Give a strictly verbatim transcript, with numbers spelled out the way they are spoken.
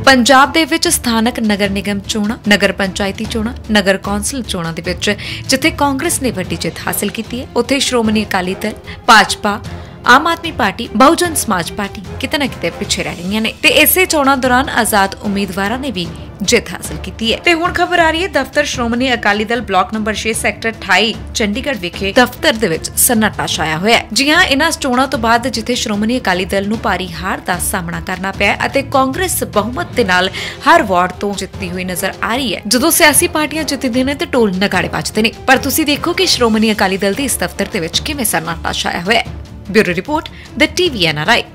पंजाब दे विच स्थानक नगर निगम चोणां, नगर पंचायती चोणां, नगर कौंसल चोणां दे विच जिथे कांग्रेस ने वड्डी जित हासिल की है, उत्थे श्रोमणी अकाली दल, भाजपा, आम आदमी पार्टी, बहुजन समाज पार्टी किते ना किते पिछे रह रही ने। ते इसे चोणां दौरान आजाद उम्मीदवारां ने भी जित हासिल की है। ते हुण खबर आ रही है दफ्तर श्रोमणी अकाली दल ब्लॉक नंबर छे सैक्टर अठाई चंडीगढ़ विखे दफ्तर दे विच सन्नाटा छाया होया है। जी हां, इन्हां चोणां तो बाद जिथे श्रोमणी अकाली दल नूं भारी हार दा सामना करना पिया अते कांग्रेस बहुमत दे नाल हर वार्ड तो जितती हुई नजर आ रही है। जदों सियासी पार्टियां जितदियां ने ते ढोल नगाड़े वजदे ने, पर तुसीं देखो कि श्रोमणी अकाली दल दे इस दफ्तर दे विच किवें सन्नाटा छाया होया है। Bureau report the TV N R I.